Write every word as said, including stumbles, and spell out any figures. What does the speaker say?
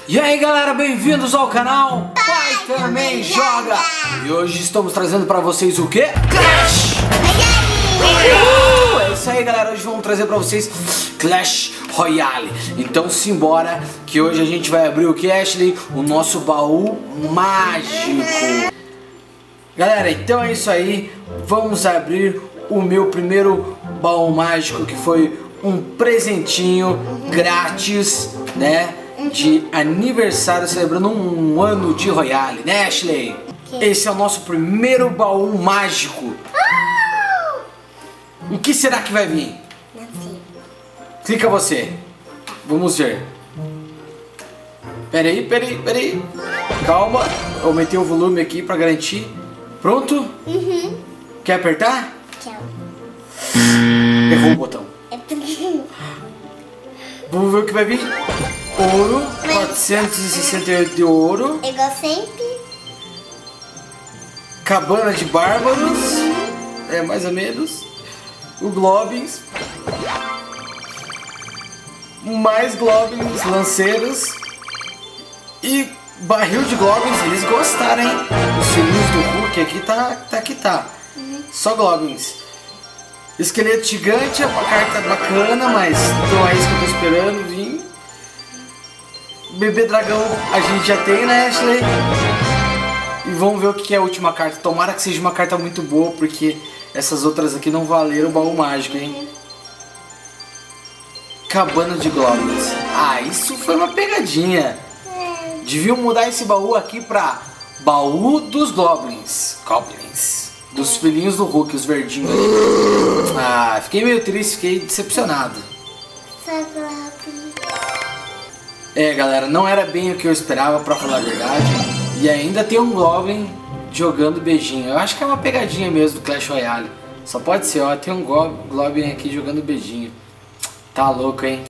E aí galera, bem-vindos ao canal Pai, Pai Também Joga. Joga! E hoje estamos trazendo pra vocês o quê? Clash Royale! É isso aí galera, hoje vamos trazer pra vocês Clash Royale. Então simbora, que hoje a gente vai abrir o que, Ashley? O nosso baú mágico. Galera, então é isso aí, vamos abrir o meu primeiro baú mágico, que foi um presentinho grátis, né? De aniversário, celebrando um ano de Royale, né, Ashley? Okay. Esse é o nosso primeiro baú mágico. Oh! O que será que vai vir? Não sei. Clica você. Vamos ver. Peraí, peraí, peraí. Calma. Eu aumentei o volume aqui pra garantir. Pronto? Uhum. Quer apertar? Quero. Errou o botão. Vamos ver o que vai vir. Ouro, mas quatrocentos e sessenta e oito de ouro. Igual sempre. Cabana de Bárbaros. É, mais ou menos. O Globins. Mais Globins, lanceiros. E barril de Globins, eles gostaram, hein? Os filhinhos do Hulk aqui tá, tá que tá. Uhum. Só Globins. Esqueleto gigante é uma carta bacana, mas não é isso que eu tô esperando vir. Bebê dragão a gente já tem, né, Ashley? E vamos ver o que é a última carta. Tomara que seja uma carta muito boa, porque essas outras aqui não valeram o baú mágico, hein? Cabana de Globins. Ah, isso foi uma pegadinha. Deviam mudar esse baú aqui pra baú dos Goblins. Goblins. Dos filhinhos do Hulk, os verdinhos ali. Ah, fiquei meio triste, fiquei decepcionado. É, galera, não era bem o que eu esperava, pra falar a verdade. E ainda tem um Goblin jogando beijinho. Eu acho que é uma pegadinha mesmo do Clash Royale. Só pode ser, ó, tem um Goblin aqui jogando beijinho. Tá louco, hein?